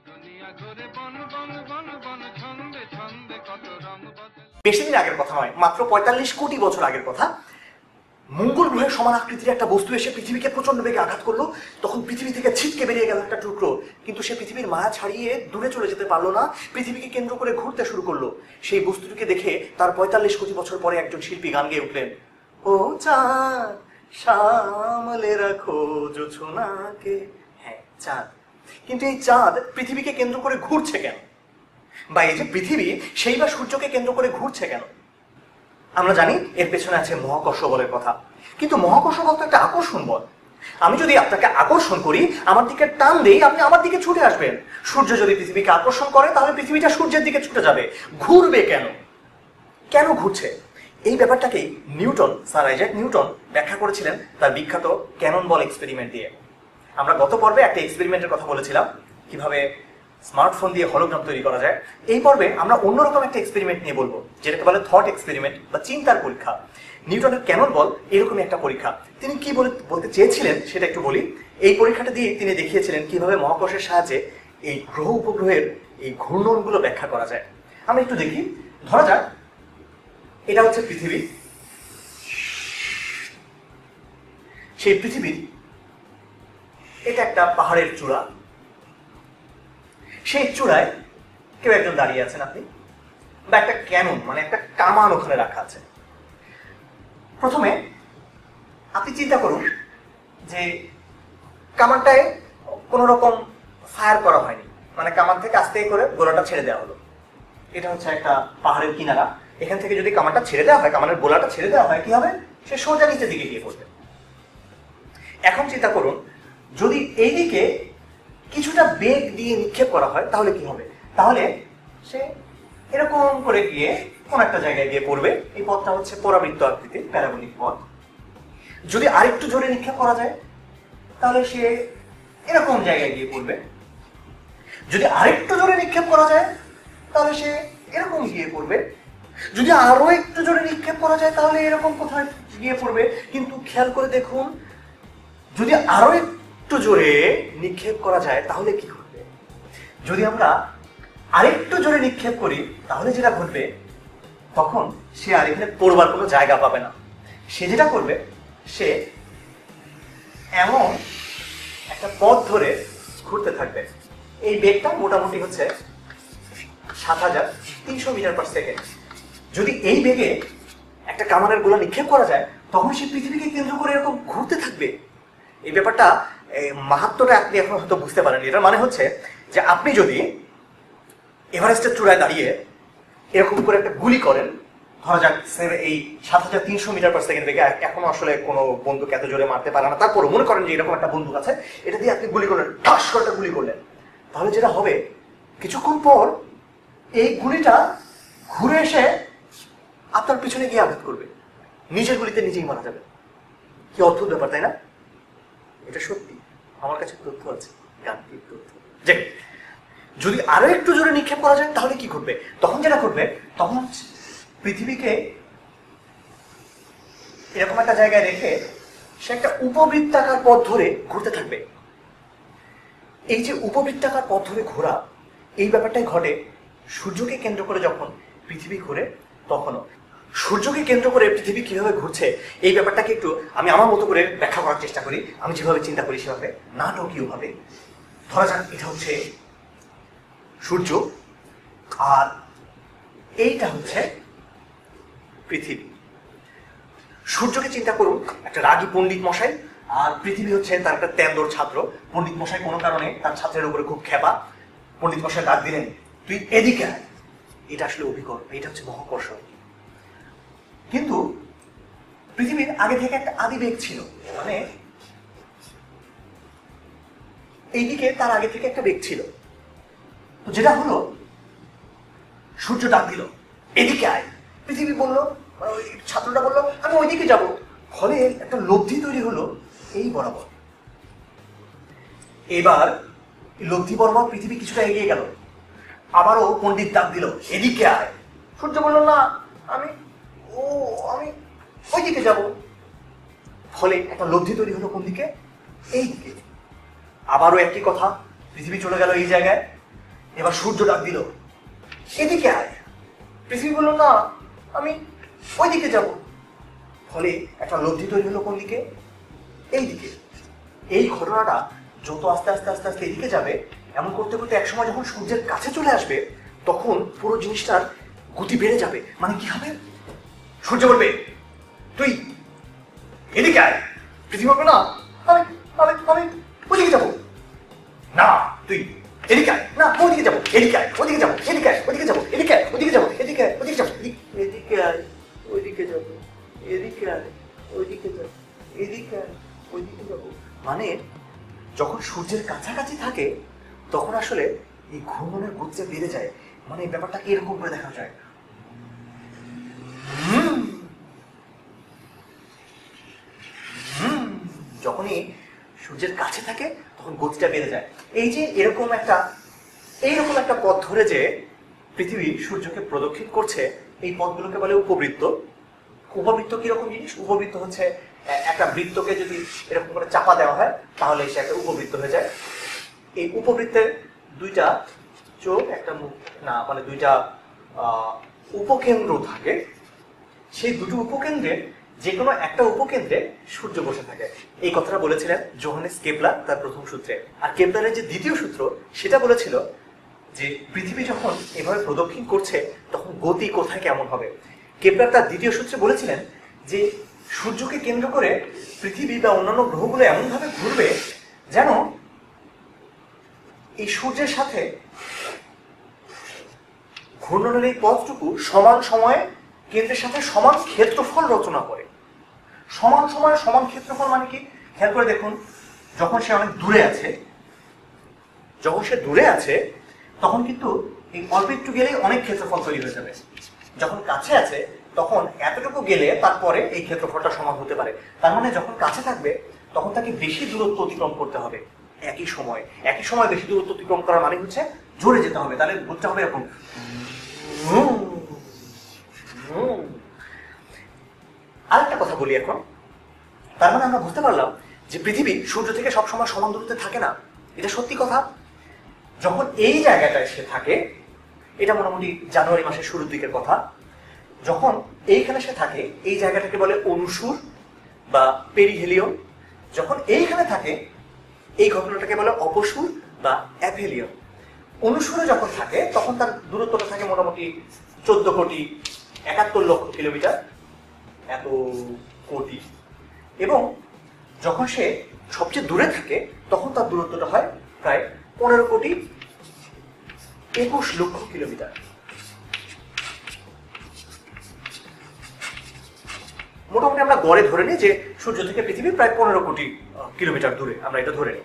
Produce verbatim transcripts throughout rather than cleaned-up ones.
বেশি দিন আগের কথা নয়, মাত্র পঁয়তাল্লিশ কোটি বছর আগের কথা। মঙ্গল গ্রহের সমান আকৃতির একটা বস্তু এসে পৃথিবীকে প্রচন্ড বেগে আঘাত করলো। তখন পৃথিবী থেকে ছিটকে বেরিয়ে গেল একটা টুকরো, কিন্তু সে পৃথিবীর মায়া ছাড়িয়ে দূরে চলে যেতে পারলো না, পৃথিবীকে কেন্দ্র করে ঘুরতে শুরু করলো। সেই বস্তুটিকে দেখে তার পঁয়তাল্লিশ কোটি বছর পরে একজন শিল্পী গান গেয়ে উঠলেন, ও চাঁদ সামলে রাখো জোছনাকে। হ্যাঁ, চাঁদ। কিন্তু এই চাঁদ পৃথিবীকে কেন্দ্র করে ঘুরছে কেন? বা এই যে পৃথিবী সেই বা সূর্যকে কেন্দ্র করে ঘুরছে কেন? আমরা জানি এর পেছনে আছে মহাকর্ষ বলের কথা। কিন্তু মহাকর্ষ বল তো একটা আকর্ষণ বল। আমি যদি আপনাকে আকর্ষণ করি, আমার দিকে টান দেই, আপনি আমার দিকে ছুটে আসবেন। সূর্য যদি পৃথিবীকে আকর্ষণ করে, তাহলে পৃথিবীটা সূর্যের দিকে ছুটে যাবে। ঘুরবে কেন? কেন ঘুরছে? এই ব্যাপারটাকেই নিউটন, স্যার আইজ্যাক নিউটন ব্যাখ্যা করেছিলেন তার বিখ্যাত ক্যানন বল এক্সপেরিমেন্ট দিয়ে। আমরা গত পর্বে একটা এক্সপেরিমেন্টের কথা বলেছিলাম, কিভাবে স্মার্টফোন দিয়ে হলোগ্রাম তৈরি করা যায়। এই পর্বে আমরা অন্যরকম একটা এক্সপেরিমেন্ট নিয়ে বলবো, যেটাকে বলে থট এক্সপেরিমেন্ট বা চিন্তার পরীক্ষা। নিউটনের ক্যানন বল এরকমই একটা পরীক্ষা। তিনি কি বলতে চেয়েছিলেন সেটা একটু বলি। এই পরীক্ষাটা দিয়ে তিনি দেখিয়েছিলেন কিভাবে মহাকর্ষের সাহায্যে এই গ্রহ উপগ্রহের এই ঘূর্ণনগুলো ব্যাখ্যা করা যায়। আমরা একটু দেখি। ধরা যাক এটা হচ্ছে পৃথিবী। সেই পৃথিবীর এটা একটা পাহাড়ের চূড়া। সেই চূড়ায় কেউ একজন দাঁড়িয়ে আছেন আপনি, বা একটা ক্যানন মানে একটা কামান ওখানে রাখা আছে। প্রথমে আপনি চিন্তা করুন যে কামানটায় কোন রকম ফায়ার করা হয়নি, মানে কামান থেকে আস্তে করে গোলাটা ছেড়ে দেওয়া হলো। এটা হচ্ছে একটা পাহাড়ের কিনারা। এখান থেকে যদি কামানটা ছেড়ে দেওয়া হয়, কামানের গোলাটা ছেড়ে দেওয়া হয়, কি হবে? সে সোজা নিচের দিকে গিয়ে পড়বে। এখন চিন্তা করুন যদি এইদিকে কিছুটা বেগ দিয়ে নিক্ষেপ করা হয়, তাহলে কি হবে? তাহলে সে এরকম করে গিয়ে কোন একটা জায়গায় গিয়ে পড়বে। এই পথটা হচ্ছে পরাবৃত্ত আকৃতির প্যারাবোলিক পথ। যদি আরেকটু জোরে নিক্ষেপ করা যায়, তাহলে সে এরকম জায়গায় গিয়ে পড়বে। যদি আরেকটু জোরে নিক্ষেপ করা যায়, তাহলে সে এরকম গিয়ে পড়বে। যদি আরো একটু জোরে নিক্ষেপ করা যায়, তাহলে এরকম কোথায় গিয়ে পড়বে। কিন্তু খেয়াল করে দেখুন, যদি আরো একটু জোরে নিক্ষেপ করা যায়, তাহলে কি ঘটবে? যদি আমরা আরেকটু জোরে নিক্ষেপ করি, তাহলে যেটা ঘটবে, তখন সে আর এখানে পড়বার কোনো জায়গা পাবে না। সে যেটা করবে, সে এমন একটা পথ ধরে ঘুরতে থাকবে। এই বেগটা মোটামুটি হচ্ছে সাত হাজার তিনশো মিটার পার সেকেন্ড। যদি এই বেগে একটা কামানের গোলা নিক্ষেপ করা যায়, তখন সে পৃথিবীকে কেন্দ্র করে এরকম ঘুরতে থাকবে। এই ব্যাপারটা মাহাত্ম্যটা আপনি এখন হয়তো বুঝতে পারেন। এটার মানে হচ্ছে যে আপনি যদি এভারেস্টের চূড়ায় দাঁড়িয়ে এরকম করে একটা গুলি করেন, ধরা যাক এই সাত হাজার তিনশো মিটার পার সেকেন্ড বেগে, এখনো আসলে কোনো বন্দুক এত জোরে মারতে পারে না, তারপরে মনে করেন যে এরকম একটা বন্দুক আছে, এটা দিয়ে আপনি গুলি করলেন, ঠাস করে একটা গুলি করলেন, তাহলে যেটা হবে, কিছুক্ষণ পর এই গুলিটা ঘুরে এসে আপনার পিছনে গিয়ে আঘাত করবে, নিজের গুলিতে নিজেই মারা যাবে। কি অদ্ভুত ব্যাপার, তাই না? এটা সত্যি, আমার কাছে তথ্য আছে, গাণিতিক তথ্য। যে যদি আরো একটু জোরে নিক্ষেপ করা যায়, তাহলে কি ঘটবে? তখন যেটা ঘটবে, তখন পৃথিবীকে এরকম একটা জায়গায় রেখে সে একটা উপবৃত্তাকার পথ ধরে ঘুরতে থাকবে। এই যে উপবৃত্তাকার পথ ধরে ঘোরা, এই ব্যাপারটাই ঘটে সূর্যকে কেন্দ্র করে যখন পৃথিবী ঘুরে তখনও। সূর্যকে কেন্দ্র করে পৃথিবী কিভাবে ঘুরছে, এই ব্যাপারটাকে একটু আমি আমার মতো করে ব্যাখ্যা করার চেষ্টা করি। আমি যেভাবে চিন্তা করি সেভাবে, নাটকীয়ভাবে। ধরা যাক এটা হচ্ছে সূর্য, আর এইটা হচ্ছে পৃথিবী। সূর্যকে চিন্তা করুন একটা রাগী পণ্ডিত মশাই, আর পৃথিবী হচ্ছে তার একটা তেন্দর ছাত্র। পণ্ডিত মশাই কোনো কারণে তার ছাত্রের উপরে খুব খেপা। পণ্ডিত মশাই ডাক দিলেন, তুই এদিকে আয়। এটা আসলে অভিকর্ষ, এটা হচ্ছে মহাকর্ষ। কিন্তু পৃথিবীর আগে থেকে একটা আদি বেগ ছিল, মানে এইদিকে তার আগে থেকে একটা বেগ ছিল। তো যেটা হলো, সূর্য ডাক দিল, এদিকে আয়। পৃথিবী বললো, ওই ছাত্রটা বললো, আমি ওইদিকে যাব। ফলে একটা লব্ধি তৈরি হলো এই বরাবর। এবার লব্ধি বরাবর পৃথিবী কিছুটা এগিয়ে গেল। আবারও পণ্ডিত ডাক দিল, এদিকে আয়। সূর্য বলল, না, আমি ও আমি ওইদিকে যাব। ফলে একটা লব্ধি তৈরি হলো কোন দিকে? এই দিকে। আবারও একই কথা, পৃথিবী চলে গেল এই জায়গায়। এবার সূর্য ডাক দিল, এদিকে আয়। পৃথিবী বলল, না আমি ওইদিকে যাব। ফলে একটা লব্ধি তৈরি হলো কোন দিকে? এই দিকে। এই ঘটনাটা যত আস্তে আস্তে আস্তে আস্তে এদিকে যাবে, এমন করতে করতে একসময় যখন সূর্যের কাছে চলে আসবে তখন পুরো জিনিসটার গতি বেড়ে যাবে। মানে কি হবে? সূর্য বলবে, তুই এদিকে আয়। পৃথিবী বলবে, না আমি আমি আমি ওদিকে যাবো। না তুই এদিকে আয়। না ওদিকে যাবো। এদিকে আয়, ওদিকে যাবো। এদিকে আয়, ওদিকে যাবো। এদিকে আয়, ওদিকে যাবো। এদিকে আয়, ওদিকে যাবো। এদিকে আয়, ওইদিকে যাবো। এদিকে আয়, ওইদিকে যাবো। এদিকে আয়, ওইদিকে যাবো। মানে যখন সূর্যের কাছাকাছি থাকে তখন আসলে এই ঘূর্ণনের গতিটা বেড়ে যায়। মানে এই ব্যাপারটাকে এরকম করে দেখা যায়, যখনই সূর্যের কাছে থাকে তখন গতিটা বেড়ে যায়। এই যে এরকম একটা এইরকম একটা পথ ধরে যে পৃথিবী সূর্যকে প্রদক্ষিণ করছে, এই পথগুলোকে বলে উপবৃত্ত। উপবৃত্ত কিরকম জিনিস? উপবৃত্ত হচ্ছে একটা বৃত্তকে যদি এরকম করে চাপা দেওয়া হয় তাহলে সে একটা উপবৃত্ত হয়ে যায়। এই উপবৃত্তের দুইটা চোখ, একটা মুখ, না মানে দুইটা উপকেন্দ্র থাকে। সেই দুটো উপকেন্দ্রের যে কোনো একটা উপকেন্দ্রে সূর্য বসে থাকে। এই কথাটা বলেছিলেন জোহানেস কেপলার তার প্রথম সূত্রে। আর কেপলারের যে দ্বিতীয় সূত্র সেটা বলেছিল যে পৃথিবী যখন এভাবে প্রদক্ষিণ করছে তখন গতি কোথায় কেমন হবে। কেপলার তার দ্বিতীয় সূত্রে বলেছিলেন যে সূর্যকে কেন্দ্র করে পৃথিবী বা অন্যান্য গ্রহগুলো এমনভাবে ঘুরবে যেন এই সূর্যের সাথে ঘূর্ণনের এই পথটুকু সমান সময়ে কেন্দ্রের সাথে সমান ক্ষেত্রফল রচনা করে। সমান সময়ে সমান ক্ষেত্রফল মানে কি? খেয়াল করে দেখুন, যখন সে অনেক দূরে আছে যখন সে দূরে আছে তখন কিন্তু এই অল্প একটু গেলেই অনেক ক্ষেত্রফল তৈরি হয়ে যাবে। যখন কাছে আছে তখন এতটুকু গেলে তারপরে এই ক্ষেত্রফলটা সমান হতে পারে। তার মানে যখন কাছে থাকবে তখন তাকে বেশি দূরত্ব অতিক্রম করতে হবে একই সময়। একই সময় বেশি দূরত্ব অতিক্রম করার মানে হচ্ছে জোরে যেতে হবে। তাহলে বলতে হবে এরকম। আরেকটা কথা বলি এখন। তার মানে আমরা বুঝতে পারলাম যে পৃথিবী সূর্য থেকে সবসময় সমান দূরত্বে থাকে না। এটা সত্যি কথা। যখন এই জায়গাটায় সে থাকে, এটা মোটামুটি জানুয়ারি মাসের শুরুর দিকের কথা, যখন এইখানে সে থাকে এই জায়গাটাকে বলে অনুসুর বা পেরিহেলিয়ম। যখন এইখানে থাকে এই ঘটনাটাকে বলে অপসুর বা অ্যাপহেলিয়ম। অনুসুরে যখন থাকে তখন তার দূরত্বটা থাকে মোটামুটি চোদ্দ কোটি একাত্তর লক্ষ কিলোমিটার, এত কোটি। এবং যখন সে সবচেয়ে দূরে থাকে তখন তার দূরত্বটা হয় প্রায় পনেরো কোটি একুশ লক্ষ কিলোমিটার। মোটামুটি আমরা গড়ে ধরে নিই যে সূর্য থেকে পৃথিবী প্রায় পনেরো কোটি কিলোমিটার দূরে, আমরা এটা ধরে নিই।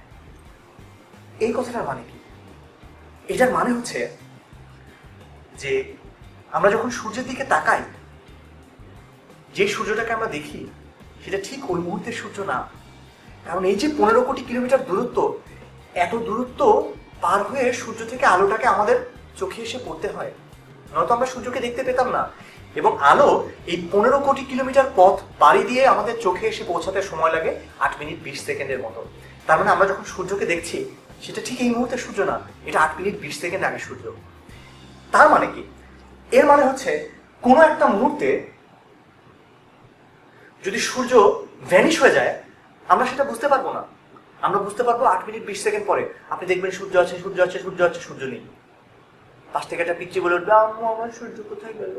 এই কথাটার মানে কি? এটার মানে হচ্ছে যে আমরা যখন সূর্যের দিকে তাকাই, যে সূর্যটাকে আমরা দেখি সেটা ঠিক ওই মুহূর্তের সূর্য না। কারণ এই যে পনেরো কোটি কিলোমিটার দূরত্ব, এত দূরত্ব পার হয়ে সূর্য থেকে আলোটাকে আমাদের চোখে এসে পড়তে হয়, নয়তো আমরা সূর্যকে দেখতে পেতাম না। এবং আলো এই পনেরো কোটি কিলোমিটার পথ পাড়ি দিয়ে আমাদের চোখে এসে পৌঁছাতে সময় লাগে আট মিনিট বিশ সেকেন্ডের মতো। তার মানে আমরা যখন সূর্যকে দেখছি সেটা ঠিক এই মুহূর্তে সূর্য না, এটা আট মিনিট বিশ সেকেন্ড আগে সূর্য। তার মানে কি? এর মানে হচ্ছে কোনো একটা মুহূর্তে যদি সূর্য ভ্যানিশ হয়ে যায় আমরা সেটা বুঝতে পারবো না। আমরা বুঝতে পারবো আট মিনিট বিশ সেকেন্ড পরে। আপনি দেখবেন সূর্য আছে, সূর্য আছে, সূর্য আছে, সূর্য নেই। পাশ থেকে একটা পিচ্চি বলে উঠবে, আম্মু আমার সূর্য কোথায় গেল।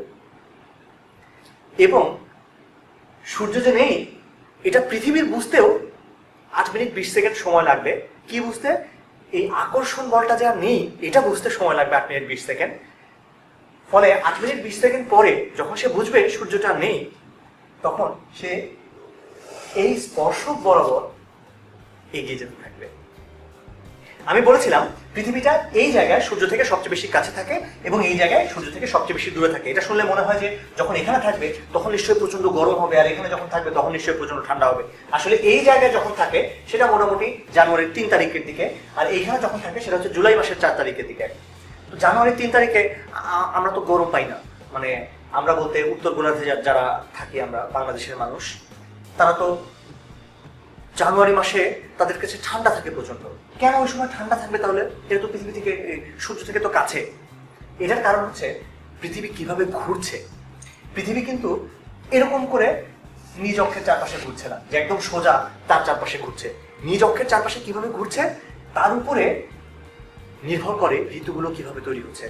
এবং সূর্য যে নেই এটা পৃথিবীর বুঝতেও আট মিনিট বিশ সেকেন্ড সময় লাগবে। কি বুঝতে? এই আকর্ষণ বলটা যা নেই এটা বুঝতে সময় লাগবে আট মিনিট বিশ সেকেন্ড। ফলে আট মিনিট বিশ সেকেন্ড পরে যখন সে বুঝবে সূর্যটা নেই তখন সে এই স্পর্শক বরাবর এগিয়ে যেতে থাকবে। আমি বলেছিলাম পৃথিবীটা এই জায়গায় সূর্য থেকে সবচেয়ে বেশি কাছে থাকে এবং এই জায়গায় সূর্য থেকে সবচেয়ে বেশি দূরে থাকে। এটা শুনলে মনে হয় যে যখন এখানে থাকবে তখন নিশ্চয়ই প্রচন্ড গরম হবে, আর এখানে যখন থাকবে তখন নিশ্চয়ই প্রচন্ড ঠান্ডা হবে। আসলে এই জায়গায় যখন থাকে সেটা মোটামুটি জানুয়ারির তিন তারিখের দিকে, আর এইখানে যখন থাকে সেটা হচ্ছে জুলাই মাসের চার তারিখের দিকে। তো জানুয়ারির তিন তারিখে আমরা তো গরম পাই না, মানে আমরা বলতে উত্তর গোলার্ধে যারা থাকি আমরা বাংলাদেশের মানুষ, তারা তো জানুয়ারি মাসে তাদের কাছে ঠান্ডা থাকে প্রচন্ড। কেন ওই সময় ঠান্ডা থাকবে তাহলে? এটা তো পৃথিবী থেকে, সূর্য থেকে তো কাছে। এটার কারণ হচ্ছে পৃথিবী কিভাবে ঘুরছে। পৃথিবী কিন্তু এরকম করে নিজ অক্ষের চারপাশে ঘুরছে না, যে একদম সোজা তার চারপাশে ঘুরছে। নিজ অক্ষের চারপাশে কিভাবে ঘুরছে তার উপরে নির্ভর করে ঋতুগুলো কিভাবে তৈরি হচ্ছে।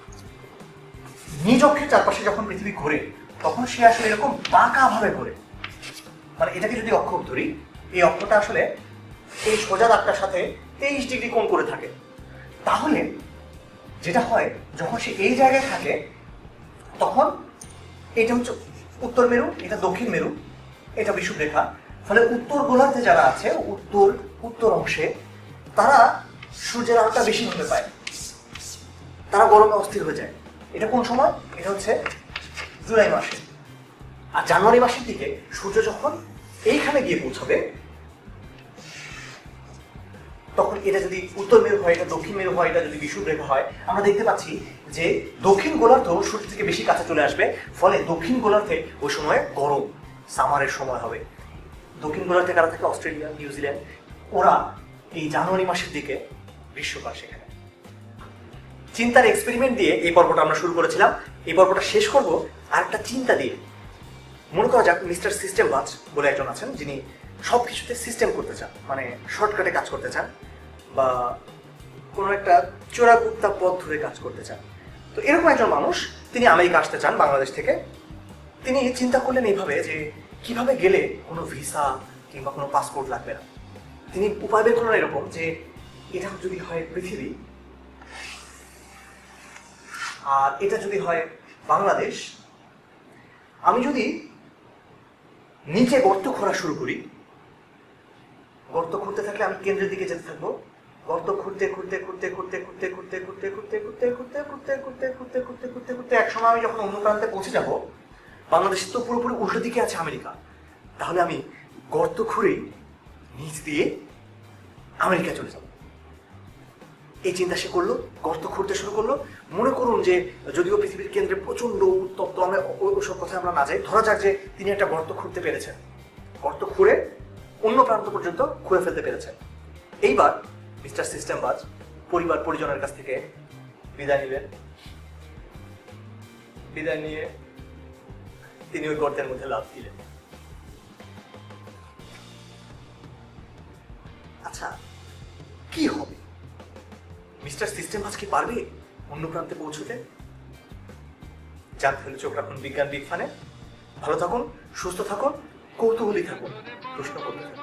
নিজ অক্ষের চারপাশে যখন পৃথিবী ঘোরে তখন সে আসলে এরকম বাঁকা ভাবে ঘোরে। মানে এটাকে যদি অক্ষ ধরি, এই অক্ষটা আসলে এই সোজা দাগটার সাথে তেইশ ডিগ্রি কোণ করে থাকে। তাহলে যেটা হয়, যখন সে এই জায়গায় থাকে তখন এটা হচ্ছে উত্তর মেরু, এটা দক্ষিণ মেরু, এটা বিষুবরেখা। ফলে উত্তর গোলার্ধে যারা আছে, উত্তর উত্তর অংশে, তারা সূর্যের আলোটা বেশি হতে পায়, তারা গরমে অস্থির হয়ে যায়। এটা কোন সময়? এটা হচ্ছে জুলাই মাসে। আর জানুয়ারি মাসের দিকে সূর্য যখন এইখানে গিয়ে পৌঁছাবে, তখন এটা যদি উত্তর মেরু হয়, এটা দক্ষিণ মেরু হয়, এটা যদি বিষুবরেখা হয়, আমরা দেখতে পাচ্ছি যে দক্ষিণ গোলার্ধ সূর্য থেকে বেশি কাছে চলে আসবে। ফলে দক্ষিণ গোলার্ধে ওই সময় গরম, সামারের সময় হবে। দক্ষিণ গোলার্ধে কারা থাকে? Australia, New Zealand. ওরা এই জানুয়ারি মাসের দিকে গ্রীষ্মকাল সেখানে। চিন্তার এক্সপেরিমেন্ট দিয়ে এই পর্বটা আমরা শুরু করেছিলাম। এই পর্বটা শেষ করব আর একটা চিন্তা দিয়ে। মনে করা যাক মিস্টার সিস্টেম বাজ বলে একজন আছেন, যিনি সব কিছুতে সিস্টেম করতে চান, মানে শর্টকাটে কাজ করতে চান, বা কোনো একটা চোরাগুপ্তা পথ ধরে কাজ করতে চান। তো এরকম একজন মানুষ, তিনি আমেরিকা আসতে চান বাংলাদেশ থেকে। তিনি চিন্তা করলেন এইভাবে যে কিভাবে গেলে কোনো ভিসা কিংবা কোনো পাসপোর্ট লাগবে না। তিনি উপায় বের করলেন এরকম যে এটা যদি হয় পৃথিবী, আর এটা যদি হয় বাংলাদেশ, আমি যদি নিচে গর্ত খোঁড়া শুরু করি, গর্ত খুঁড়তে থাকলে আমি কেন্দ্রের দিকে যেতে থাকবো। গর্ত খুঁড়তে খুঁড়তে খুঁড়তে খুঁড়তে খুঁড়তে খুঁড়তে খুঁড়তে খুঁড়তে খুঁড়তে খুঁড়তে খুঁড়তে খুঁড়তে খুঁড়তে খুঁড়তে খুঁড়তে খুঁড়তে এক সময় আমি যখন অন্য প্রান্তে পৌঁছে যাব, বাংলাদেশের তো পুরোপুরি উল্টো দিকে আছে আমেরিকা, তাহলে আমি গর্ত খুঁড়ে নিচ দিয়ে আমেরিকা চলে যাব। এই চিন্তা সে করলো, গর্ত খুঁড়তে শুরু করলো। মনে করুন যে যদিও পৃথিবীর কেন্দ্রে প্রচন্ড উত্তপ্ত, আমরা ওসব কথা আমরা না যাই, ধরা যাক যে তিনি একটা গর্ত খুঁড়তে পেরেছেন, গর্ত খুঁড়ে অন্য প্রান্ত পর্যন্ত খুঁড়ে ফেলতে পেরেছেন। এইবার মিস্টার সিস্টেম বাজ পরিবার পরিজনের কাছ থেকে বিদায় নিলেন। বিদায় নিয়ে তিনি ওই গর্তের মধ্যে লাফ দিলেন। আচ্ছা, কি হবে? মিস্টার সিস্টেম বাজ কি পারবে অন্য প্রান্তে পৌঁছতে? জানতে হলে চোখ রাখুন বিজ্ঞান বিগ ফানে। ভালো থাকুন, সুস্থ থাকুন, কৌতূহলী থাকুন, প্রশ্ন করতে থাকুন।